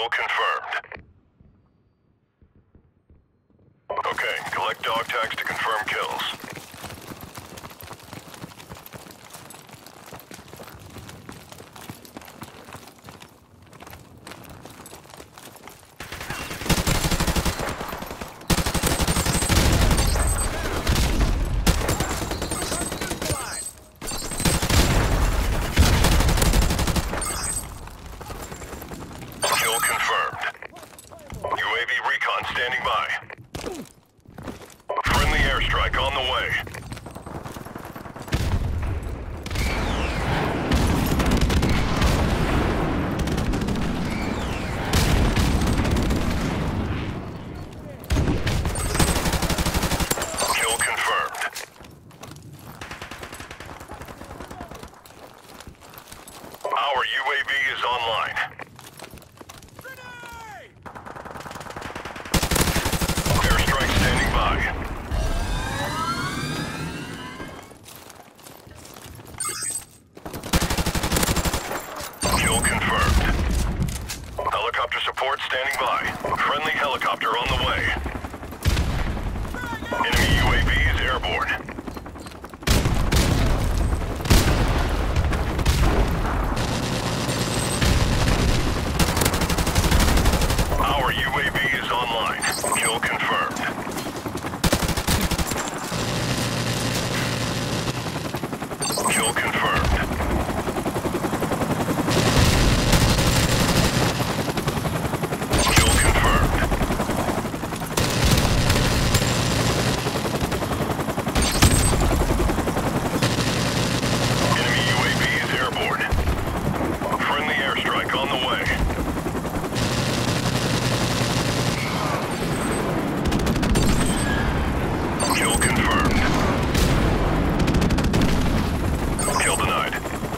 Kill confirmed. Okay, collect dog tags to confirm kills. Kill confirmed. UAV recon standing by. Friendly airstrike on the way. Kill confirmed. Our UAV is online. Airstrike standing by. Kill confirmed. Helicopter support standing by. Friendly helicopter on the way. Enemy UAV is airborne. Our UAV is online. Kill confirmed. Kill confirmed. Kill confirmed. Enemy UAV is airborne. Friendly airstrike on the way. Kill confirmed. Kill denied.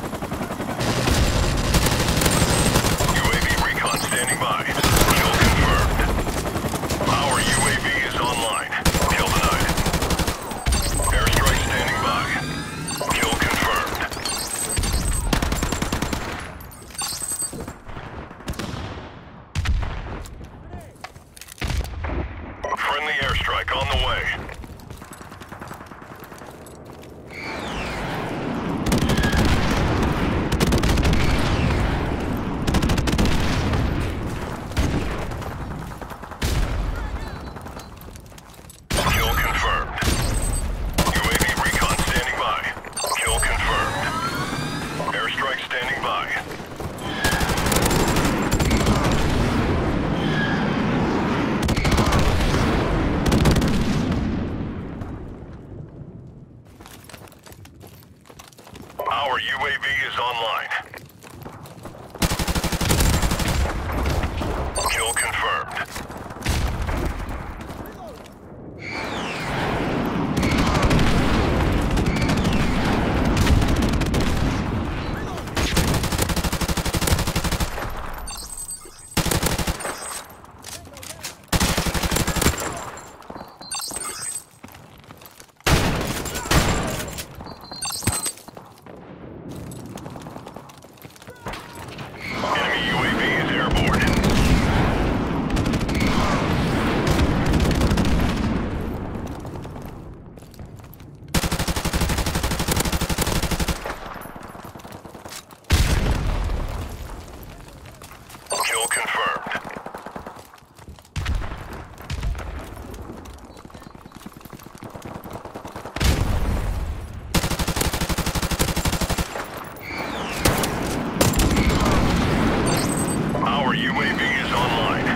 UAV recon standing by. Kill confirmed. Our UAV is online. Kill denied. Airstrike standing by. Kill confirmed. Friendly airstrike on the way. Kill confirmed. UAV recon standing by. Kill confirmed. Airstrike standing by. Our UAV is online. Kill confirmed. Enemy UAV is airborne. Kill confirmed. Our UAV is online.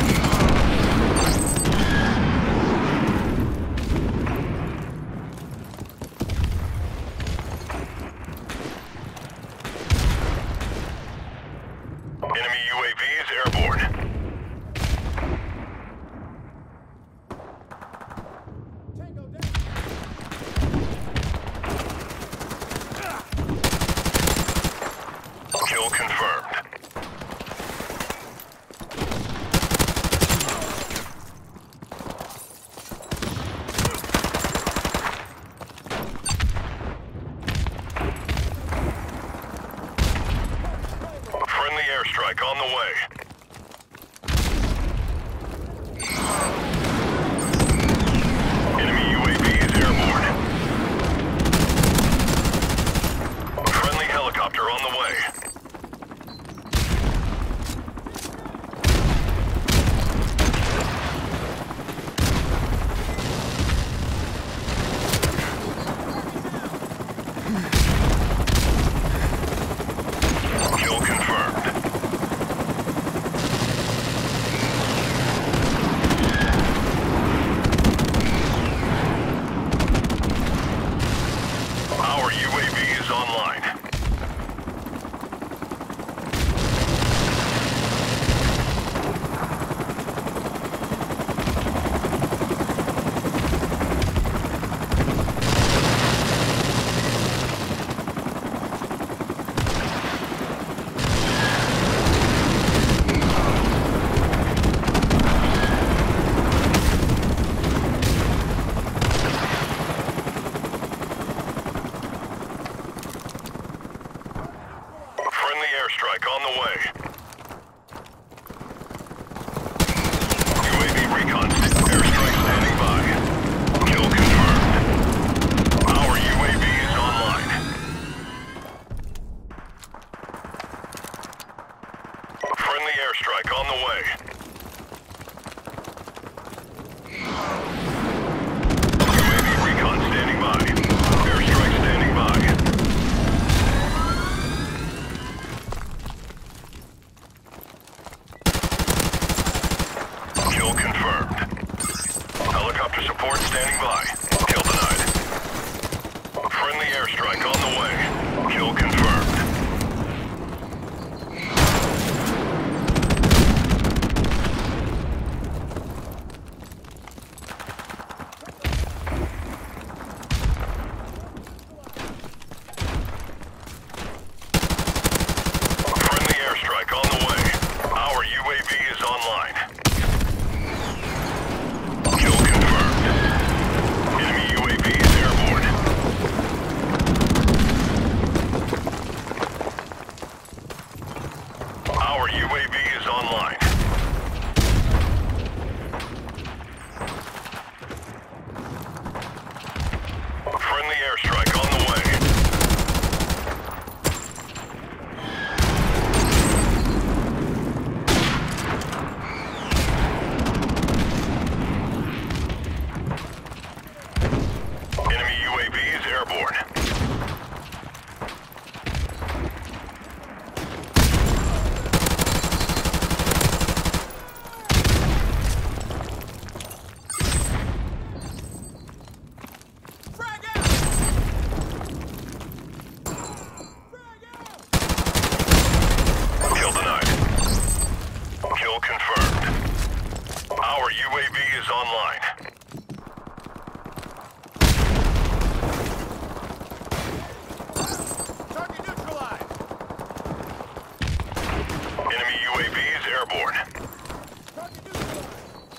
Enemy UAV is airborne. Kill confirmed. Friendly airstrike on the way. airstrike on the way. UAV recon airstrike standing by. Kill confirmed. Our UAV is online. Friendly airstrike on the way. UAV recon standing by. Airstrike standing by. Kill confirmed. Helicopter support standing by. Kill denied. Friendly airstrike on the way. Kill confirmed. Friendly airstrike on the way. Our UAV is online. Kill confirmed. Enemy UAV is airborne. Our UAV is online. Friendly airstrike on the way. Enemy UAV is airborne. Kill denied. Kill confirmed. Our UAV is online. Target neutralized. Enemy UAV is airborne. Target neutralized.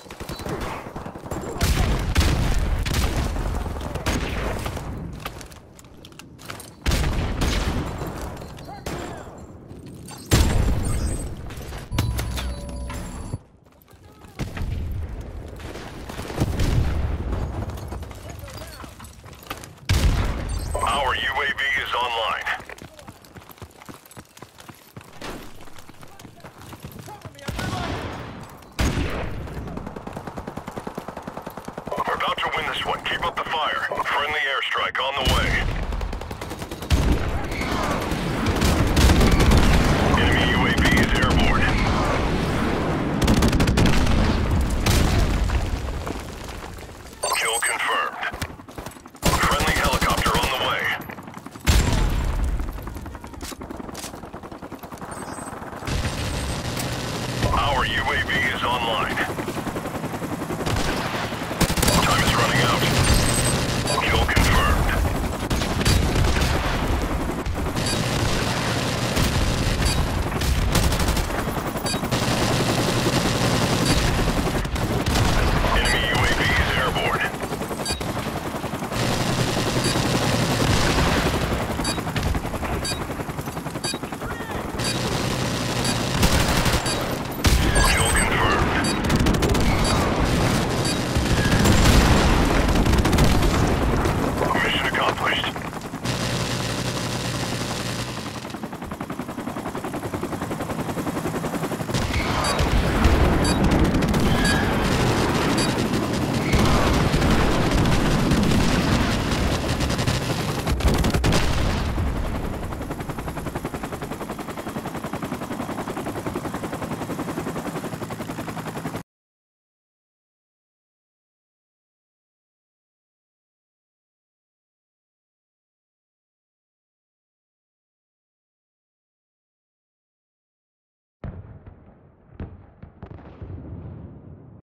Our UAV is online. Cover me, I'm reloading. We're about to win this one. Keep up the fire. Friendly airstrike on the way.